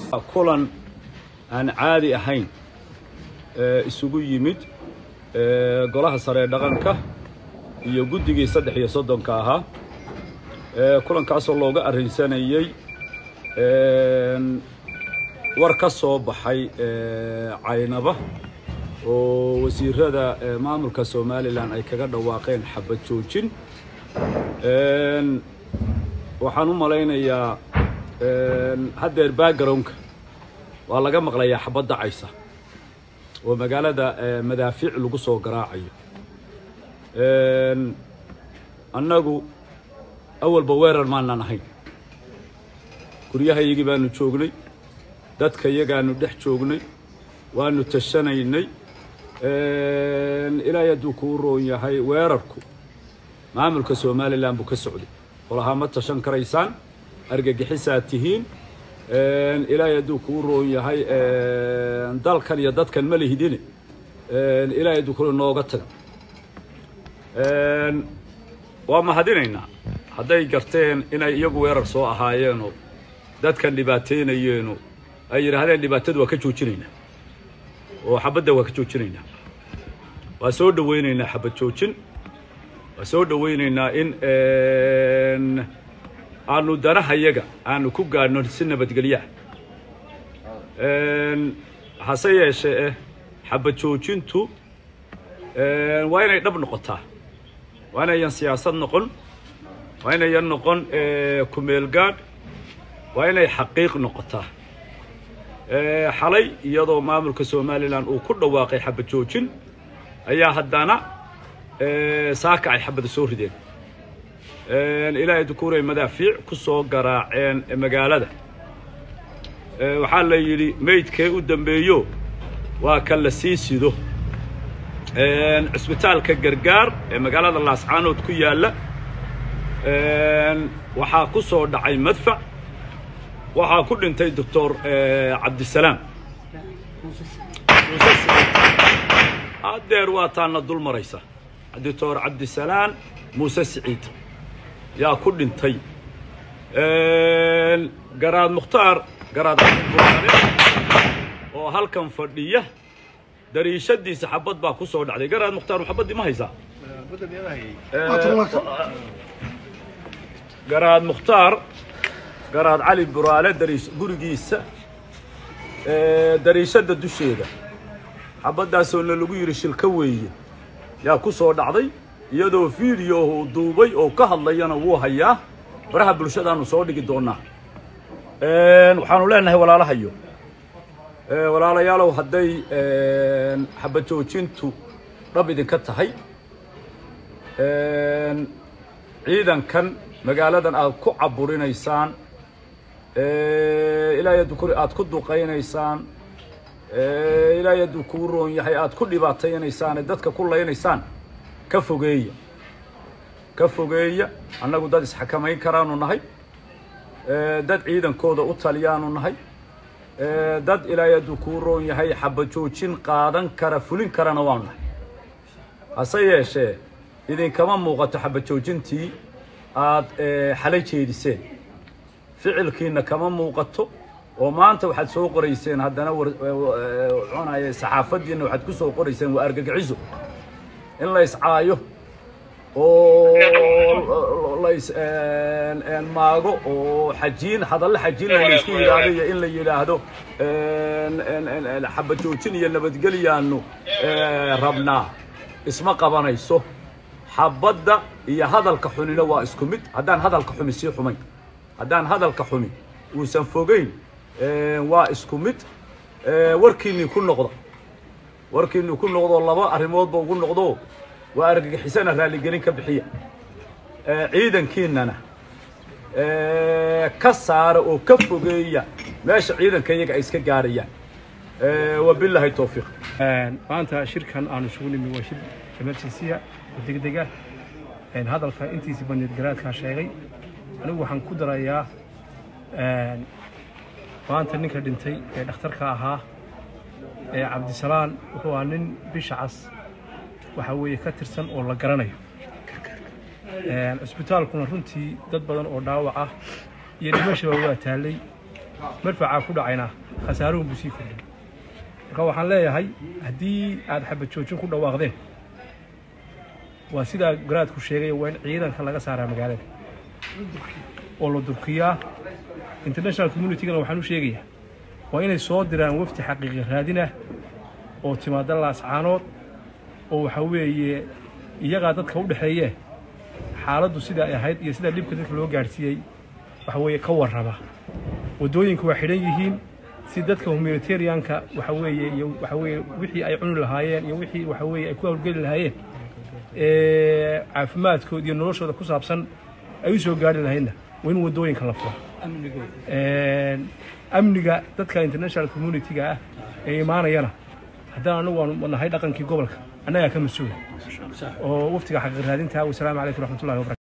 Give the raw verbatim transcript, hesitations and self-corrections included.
kulan aan caadi ahayn isugu yimid golaha sare ee dhaqanka iyo guddigii saddex iyo soddonka ahaa kulankaas oo looga arrinsanayay war ka soo baxay caynaba oo wasiirada maamulka Soomaaliland ay kaga dhawaaqeen xabad joojin waxaan u maleynayaa haddeer background-ka waa laga maqlayaa xabad dhacaysa oo magaalada madaafiic lagu soo garaacayo annagu awalba weerar maanan ahayn guryahayagii baanu joognay dadka iyagaanu dhex joognay waanu tashanaynay ilaa hadduu kuu roon yahay weerarku maamulka Soomaaliland buu ka socday walaha ma tashan karaysaan argagixisaa tihiin ilaa hadduu kuu roon yahay dalkan iyo dadkan ma lihidine ilaa hadduu kuu nooga taga waa mahadinaynaa hadday garteen inay iyagu weerar soo ahaayeen oo dadkan dhibaateynayeen oo ay yiraahdeen dhibaatadu waa ka joojinaynaa oo xabadda waa ka joojinaynaa waa soo dhaweynaynaa xabad joojin waa soo dhaweynaynaa in aanu danaha iyaga aanu ku gaadhno si nabadgelyo hase yeeshee xabad joojintu waa inay dhab noqotaa waa inayan siyaasad noqon waa inayan noqon ku meel gaadh waa inay xaqiiq noqotaa xalay iyadoo maamulka Soomaaliland uu ku dhawaaqay xabad joojin ayaa haddana saaka ay xabad soo rideen ilaa dukuuray madaafiic ku soo garaaceen magaalada waxaa la yiri meydkee u dambeeyo waa kan la sii sido cisbitaalka gargaar ee magaalada Laascaanood ku yaala waxaa ku soo dhacay madfac waxaa ku dhintay doctor Cabdisalaam adeer waa taana dul maraysa doctor Cabdisalaam Muuse Siciid yaa ku dhintay garaad Mukhtaar garaad oo halkan fadhiya dariishadiisa xabad baa ku soo dhacday garaad Mukhtaar xabadii ma haysaa garaad Mukhtaar garaad cali buraale dariish gurigiisa dariishada dusheeda xabadaas oo lagu yiri shilka weeye yaa ku soo dhacday iyadoo video uu duubay oo ka hadlayana wuu hayaa baraha bulshadaanu soo dhigi doonaa een waxaanu leenahay walaalahayo ee walaalayaalow haday een xabad joojintu dhab idinka tahay een ciidankan magaaladan aad ku caburinaysaan ee ilaa yadkuri aad ku duqeynaysaan ee ilaa yadu ku roon yahay aad ku dhibaataynaysaan dadka ku leenaysaan ka fogeeya ka fogeeya annagu dad isxakamayn karaanu nahay ee dad ciidankooda u taliyaanu nahay ee dad ilaa yadu ku roon yahay xabad joojin qaadan kara fulin karana waan nahay hase yeeshee idin kama muuqato xabad joojintii aad xalay jeediseen ficilkiina kama muuqato oo maanta waxaad soo qorayseen haddana cunay saxaafadiina waxaad ku soo qorayseen waa argagaxiso in la iscaayo oo la is een maago oo xajiin hadal xajiin la isku yiraahdo in la yiraahdo een xabad joojin iyo nabadgelyaanu rabnaa isma qabanayso xabadda iyo hadalka xunina waa isku mid haddaan hadalka xumi si xumay haddaan hadalka xumi uusan fogeyn waa isku mid warkiini ku noqdo warkiini ku noqdo laba arrimoodba ugu noqdo waa argagixisana raali gelin ka bixiya ciidankiinana ka saara oo ka fogeeya meesha ciidanka iyaga ay iska gaarayaan wabillahi tawfiiq maanta shirkan aanu isugu nimi waa shir emergency degdeg ah een hadalka intiisa banid garaadka sheegay anigu waxaan ku darayaa een maanta ninka dhintay ee dhakhtarka ahaa ee Cabdisalaam wuxuu ahaa nin bisha cas waxa weeye ka tirsan oo la garanayo een isbitaalkuna runtii dad badan oo dhaawac ah iyo dhimasho waa taalay marfacaa ku dhacayna khasaaruhu buu sii kordhay marka waxaan leeyahay haddii aad xabad joojin ku dhawaaqdeen waa sidaa garaadku sheegay waa in ciidanka laga saaraa magaalada oo la durkiyaa international community-gana waxaan u sheegayaa waa inay soo diraan wafdi xaqiiqi raadinah oo timaada laascaanood oo waxa weeye iyagaa dadka u dhexeeye xaaladdu sida ay ahayd iyo sida dhibka dadka loo gaadhsiiyey waxa weeye ka warrama waddooyinku waa xidhan yihiin si dadka humanitarianka waxa weeye iyo waxa weeye wixii ay cuni lahaayeen iyo wixii waxa weeye ay ku hawlgeli lahaayeen ee caafimaadkooda iyo noloshooda ku saabsan ay u soo gaari lahaydna waa in waddooyinka la furo amniga dadka international community-ga ah ee imaanayana haddana anagu waanu nahay dhaqankii gobolka annagaa ka mas-uula oo waftiga xaqiiq raadinta wasalaamu calaykum waraxmatullahi wabarakatu